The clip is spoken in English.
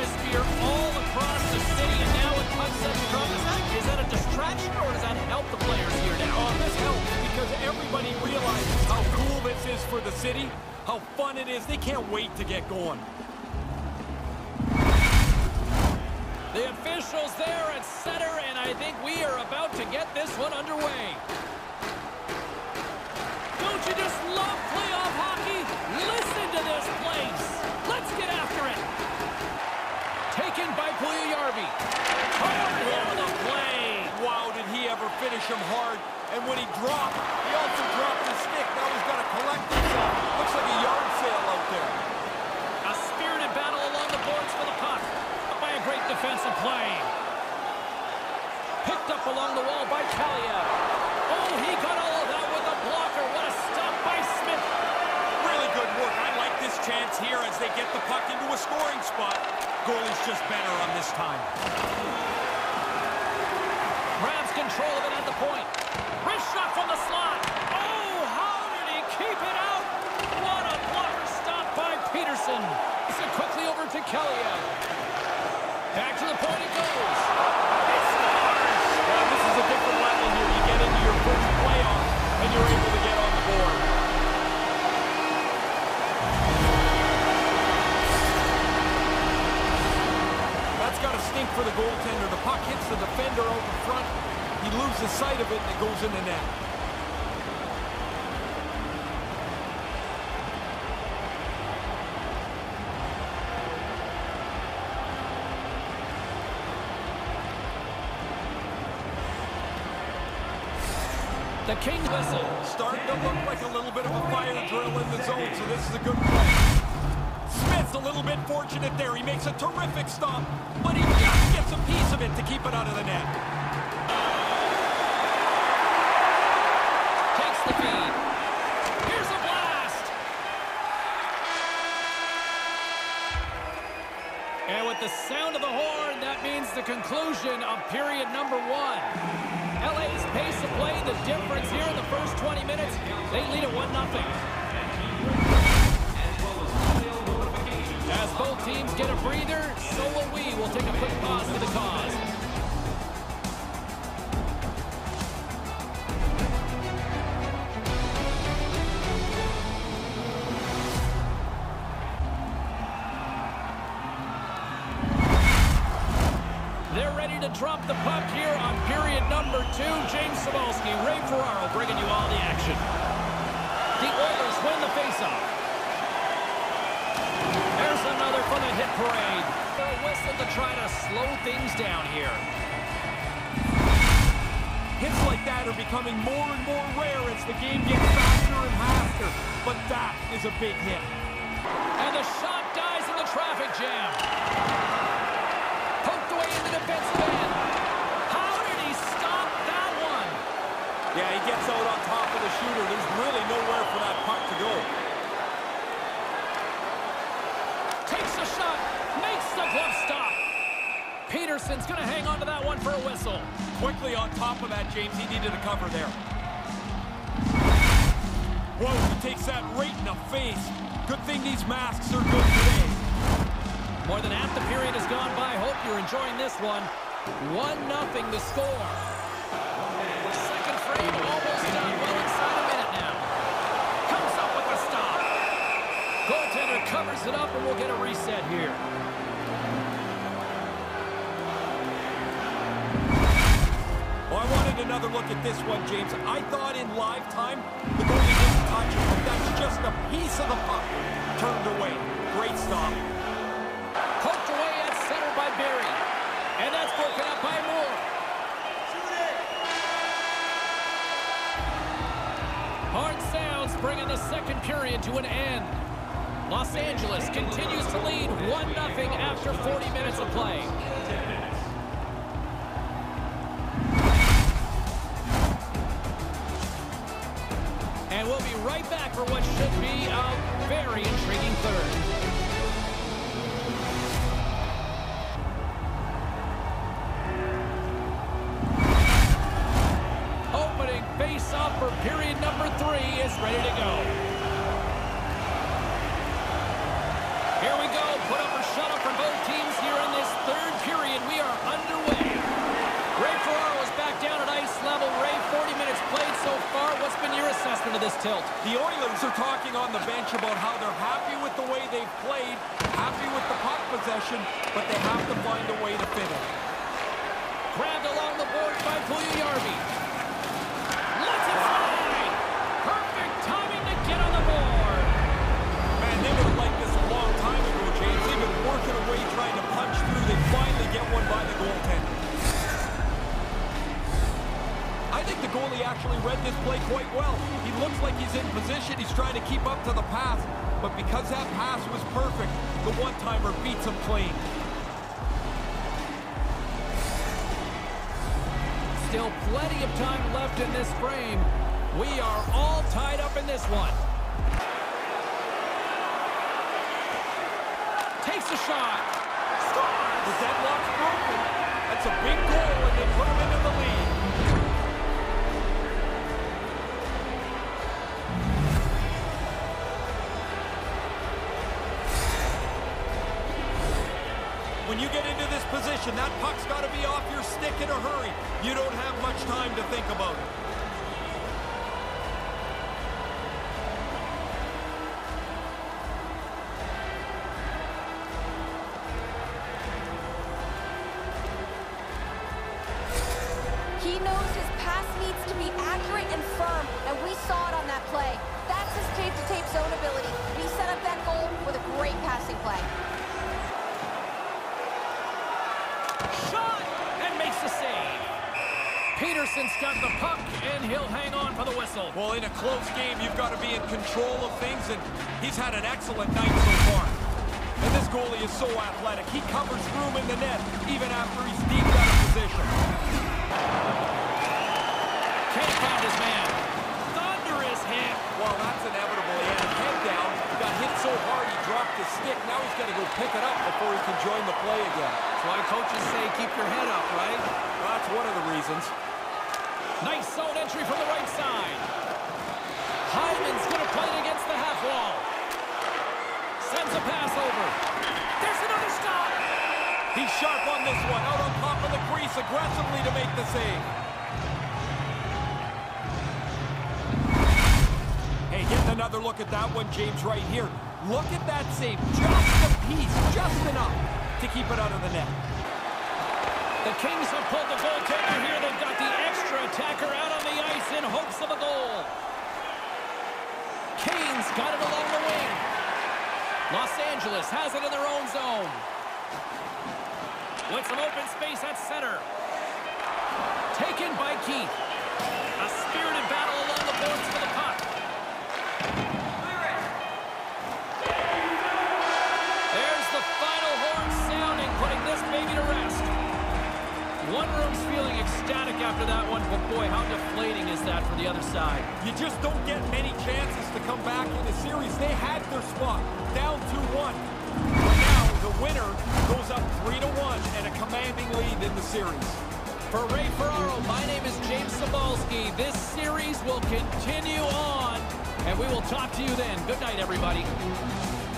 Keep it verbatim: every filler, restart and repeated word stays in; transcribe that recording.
atmosphere all across the city, and now it cuts that drum. Is that, is that a distraction, or does that help the players here now? Oh, this helps because everybody realizes how cool this is for the city, how fun it is. They can't wait to get going. The officials there at center, and I think we are about to get this one underway. Don't you just love playoff hockey? Listen to this place. Let's get after it. Taken by Puljujarvi. Oh, the play. Wow, did he ever finish him hard. And when he dropped, he also dropped his stick. Now he's got to collect himself. Looks like a yard sale out there. A spirited battle along the boards for the puck. By a great defensive play. Picked up along the wall by Kaliyev. Oh, he got all of that with a blocker. What a stop by Smith. Really good work. I like this chance here as they get the puck into a scoring spot. Goalie's just better on this time. Grabs control of it at the point. Wrist shot from the slot. Oh, how did he keep it out? What a blocker stop by Peterson. It's quickly over to Kaliyev. Back to the point it goes. It scores! Well, this is a different level here. You get into your first playoff, and you're able to get on the board. That's got to stink for the goaltender. The puck hits the defender out in front. He loses sight of it, and it goes in the net. The King whistle. Starting to look like a little bit of a fire drill in the zone, so this is a good play. Smith's a little bit fortunate there. He makes a terrific stop, but he just gets a piece of it to keep it out of the net. Takes the feed. Here's a blast. And with the sound of the horn, that means the conclusion of period number one. L A's pace of play, the difference here in the first twenty minutes. They lead at one nothing. As both teams get a breather, so will we. We'll take a quick pause for the cause. They're ready to drop the puck here on period number two. James Cybulski, Ray Ferraro bringing you all the action. The Oilers win the faceoff. There's another for the hit parade. For a whistle to try to slow things down here. Hits like that are becoming more and more rare as the game gets faster and faster. But that is a big hit. And the shot dies in the traffic jam. Poked away in the defensive end. How did he stop that one? Yeah, he gets out on top of the shooter. There's really nowhere for that puck to go. Takes the shot. Makes the glove stop. Peterson's going to hang on to that one for a whistle. Quickly on top of that, James. He needed a cover there. Whoa, he takes that right in the face. Good thing these masks are good today. More than half the period has gone by. Hope you're enjoying this one. one nothing the score. Second frame almost done. Well inside a minute now. Comes up with the stop. Goaltender covers it up, and we'll get a reset here. Well, I wanted another look at this one, James. I thought in live time, the goalie didn't touch it, but that's just a piece of the puck. Turned away. Great stop. Poked away at center by Barry. And that's broken up by Moore. Hard sounds bringing the second period to an end. Los Angeles continues to lead one nothing after forty minutes of play. And we'll be right back for what should be a very intriguing third. Opening face-off for period number three is ready to go. Here we go. Put up a shuttle for both teams here in this third period. We are underway. Ray Ferraro is back down at ice level. Ray, forty minutes played so far. What's been your assessment of this tilt? The Oilers are talking on the bench about how they're happy with the way they've played, happy with the puck possession, but they have to find a way to fit it. Grabbed along the board by Puljujarvi. Lets it fly! Perfect timing to get on the board. Man, they would have liked this a long time ago, James. They've been working away trying to punch through. They finally get one by the goaltender. I think the goalie actually read this play quite well. He looks like he's in position. He's trying to keep up to the pass. But because that pass was perfect, the one-timer beats him clean. Still plenty of time left in this frame. We are all tied up in this one. Takes a shot. Scores! The deadlock's broken. That's a big goal, and they put him into the lead. When you get into this position, that puck's got to be off your stick in a hurry. You don't have much time to think about it. He knows his pass needs to be accurate and firm, and we saw it on that play. That's his tape-to-tape zone ability. He set up that goal with a great passing play. Shot! And makes the save. Peterson's got the puck, and he'll hang on for the whistle. Well, in a close game, you've got to be in control of things, and he's had an excellent night so far. And this goalie is so athletic. He covers room in the net, even after he's deep out of position. Can't find his man. Thunderous hit. Well, that's inevitable. He had his head down, got hit so hard he dropped his stick. Now he's got to go pick it up before he can join the play again. That's why coaches say keep your head up, right? Well, that's one of the reasons. Nice zone entry from the right side. Hyman's going to play it against the half wall. Sends a pass over. There's another stop. He's sharp on this one. Out on top of the crease aggressively to make the save. Hey, getting another look at that one, James, right here. Look at that save. Just a piece, just enough to keep it out of the net. The Kings have pulled the goaltender here. They've got the extra attacker out on the ice in hopes of a goal. Canes got it along the wing. Los Angeles has it in their own zone. With some open space at center. Taken by Keith. A spirited battle along the boards for the puck. There's the final horn sounding, putting this baby to rest. One room's feeling ecstatic after that one, but boy, how deflating is that for the other side? You just don't get many chances to come back in the series. They had their spot, down two one. But now the winner goes up three to one and a commanding lead in the series. For Ray Ferraro, my name is James Cybulski. This series will continue on, and we will talk to you then. Good night, everybody.